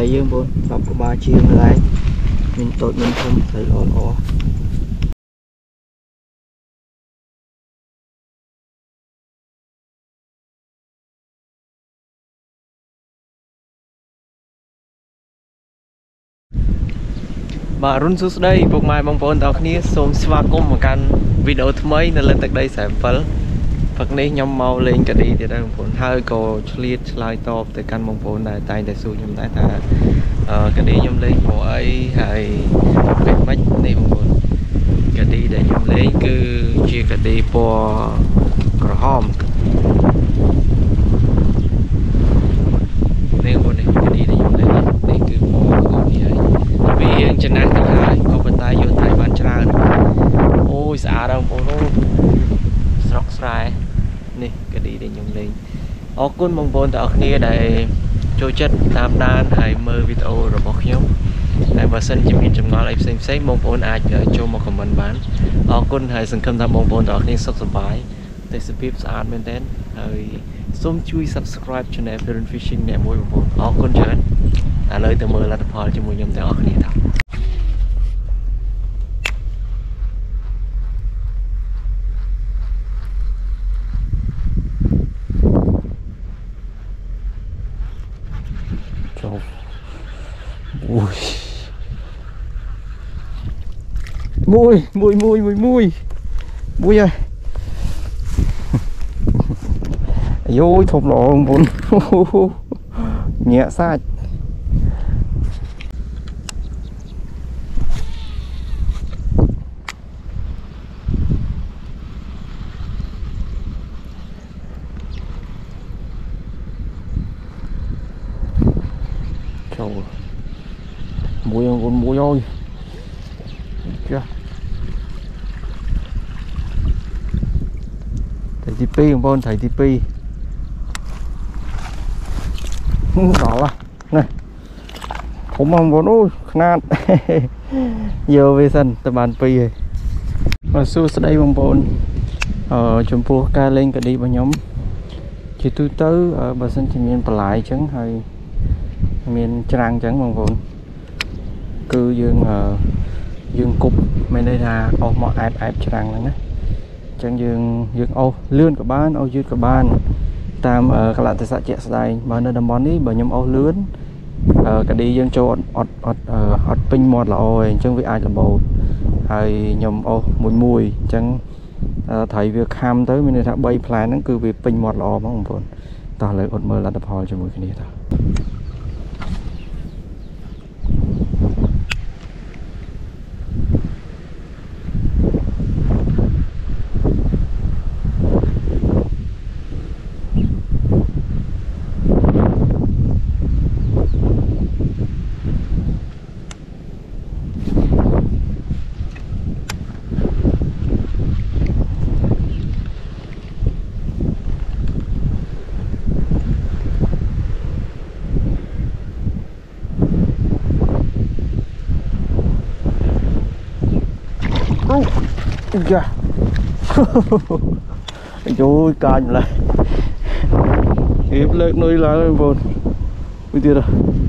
thầy dương bốn đọc của ba chiên lại mình tội mình không thầy lo bà run sus đây buộc mai mong bốn tao kia xuống xóa cùng một căn video thứ mấy nên lên tới đây sẽ phấn Phật này nhóm mau lên cả đi thì đang bốn hai cô clip slide top từ căn mong bốn này tay để xuống nhóm tay ta cái đi nhóm lên của ấy hay việc mất này mong bốn cái đi để nhóm lên cứ chia cái đi po cỏ hòm nên bốn này cái đi để nhóm lên này cứ po cỏ như vậy vì hiện trên năng thứ hai có vận tải vô tay bán tràn ôi xả đâu bốn sọc sài nè cái đi để nhung lên ở quân mong bốn tại kia để trôi chất tam đan hay mơ video rồi bọc nhóm tại và sân chỉ miền trong ngõ lại xem mong bốn ai cho một comment bán ở quân hay sân khâm tham mong bốn tại kia sốc sầm bái để subscribe ad bên tên hay xôm chui subscribe channel Feren Fishing nè mỗi bốn ở quân chơi lời từ mơ là tập hợp cho mỗi nhóm tại ở kia thật mùi ơi vô thục lộ bốn nhẹ sai mùi ơi kìa thầy TP không bon thầy TP đỏ à nàyผมมองโอ้ขนาด giờ về sân tập bàn pi rồi và xu sẽ đây bông bồn ở chấm pua ca lên cả đi bao nhóm chỉ tôi tới ở bờ sân chỉ miền lại trắng hay miền trăng trắng bông bồn cứ dương cục mình đây là ô mọ ép trăng này nè chẳng dương ô lươn của ban ô dư của ban tam ở các bạn tại xã trẻ đây mà nơi đầm bón đi bởi nhóm ô lươn cả đi dương cho ọt pin một là ôi chẳng vì ai là bầu hay nhóm ô mùi chẳng thấy việc ham tới mình đã bay plan nó cứ việc pin một là bóng vốn ta lấy ọt mơ là đập hồi cho mỗi cái này thôi kìa trời cành lại hiếp lên nuôi lại vốn bây giờ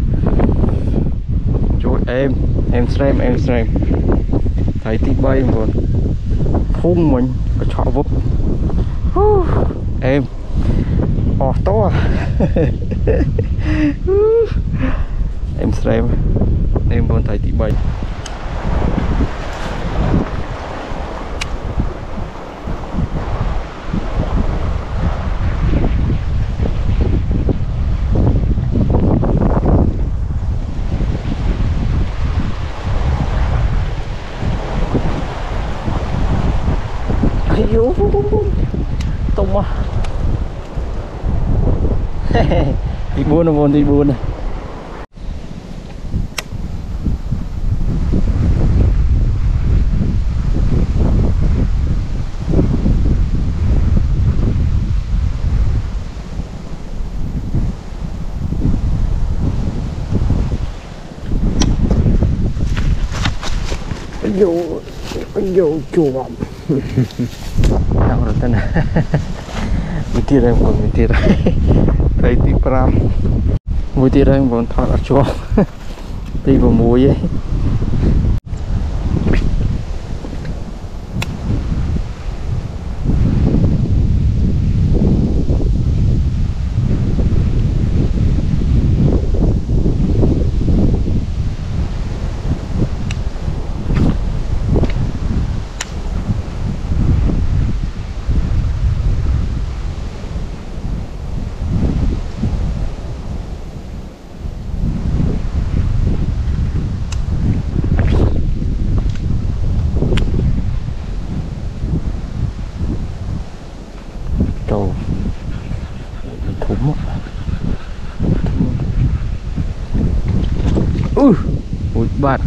trời em xem thấy tí bay vốn phun mình có chọ vấp em to em xem em vốn thấy tí bay tung mà đi buôn đi buôn này vô chùa bọng nào rồi tên này mình tia đây còn mình tia đây thấy tí pram mùi tiệt đây bọn thọ ở chua đi vào mùi ấy trầu thúng ui bạt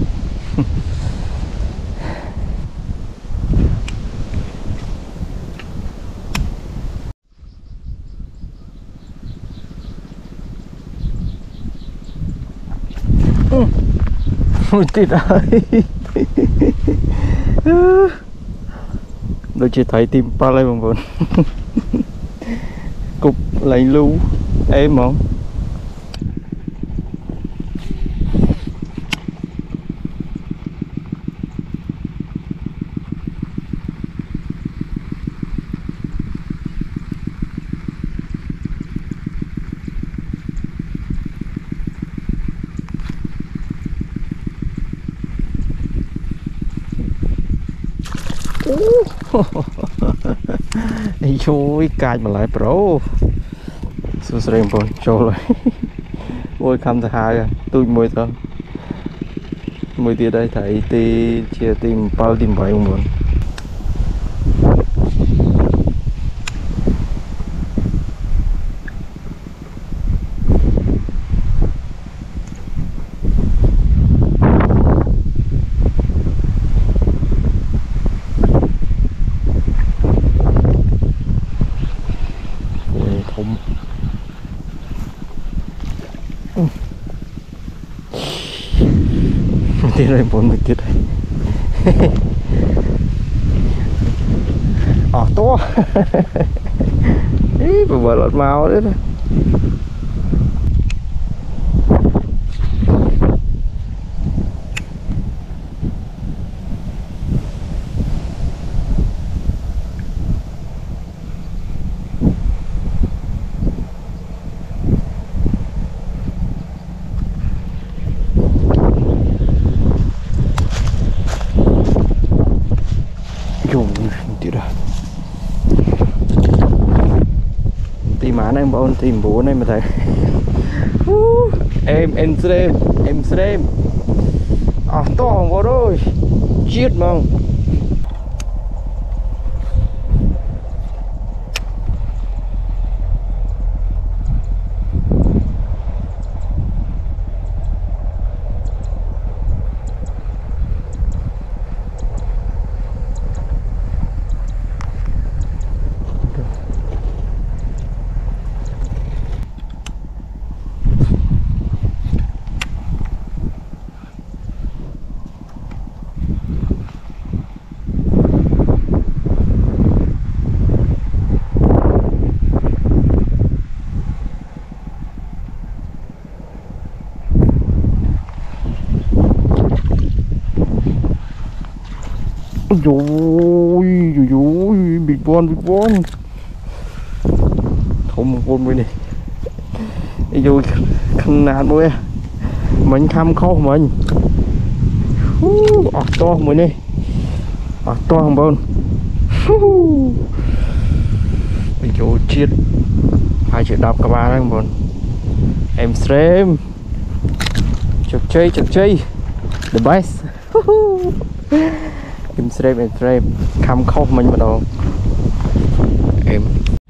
ui tít ơi đôi chỉ thấy tim pa lên bằng vốn cục lạnh lưu em không đi chui cài mà lại pro sơ sơ rồi cho rồi ôi cam thứ hai rồi tôi mới thôi mới đi đây thấy thì chia tìm bao tìm vậy không muốn thùng đi đây bốn mình tiếp đây to ý vừa lọt màu đấy thôi dùng tiếp rồi tìm má này bọn tìm bố này mà thấy em xem to không có đôi chết mong ôi big one không con bên này vô khăn nạt mũi mình khăm khô mình to mũi này to không bơn vô chết hai chuyện đọc các bạn đang bơn em stream chụp chơi the best em stream khăm khô mình bắt đầu em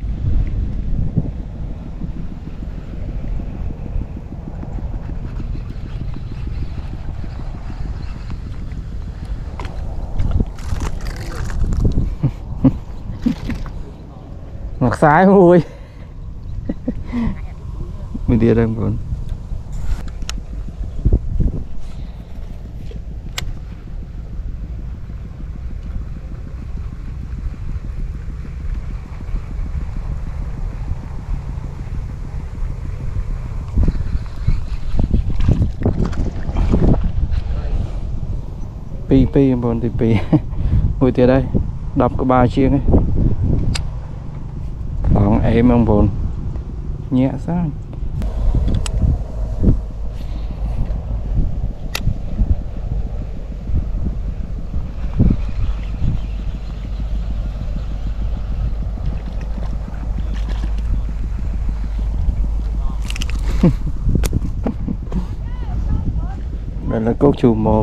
mặt sai ui mình đi đây còn pi bọn tí pi ngồi từ đây đập có 3 chiếc ấy còn em ông bồn nhẹ sao đây là cốt chùm mồm.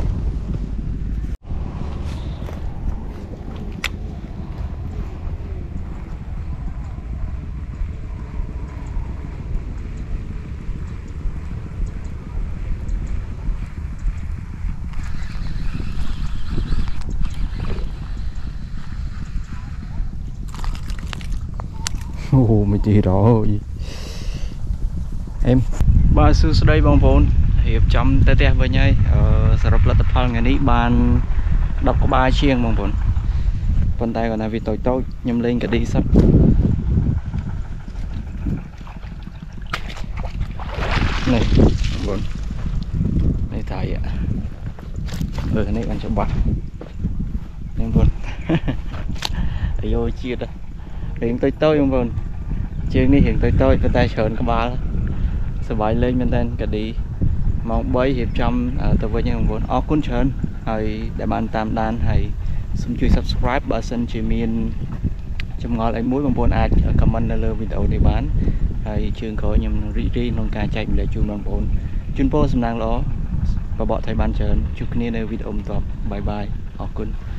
Ồ, mày chỉ rõ rồi em ba sư đây bong vốn hiệp chấm tê tê với nhau sở lập là tập hợp ngày ní ban đọc có 3 chiêng bong vốn con tay còn là vì tôi nhầm lên cả đi sắp này vốn này thầy ạ cái này còn cho bạn nên vốn vô chia đây hiện tôi không vốn chiêng đi hiện tôi con tay sờn có 3 sẽ bay lên bên trên cả đi mong bấy hiệp trăm tôi với những vốn ó cuốn trơn hay để bạn tam đan hay xin chui subscribe bà xin chỉ miền trong ngõ lại muối bằng vốn ai comment là video để bán hay trường có nhầm ri nông ca chạy để chung bằng vốn chuyên post năng đó và bọn thầy ban trơn chúc kia video tập bye bye ó cuốn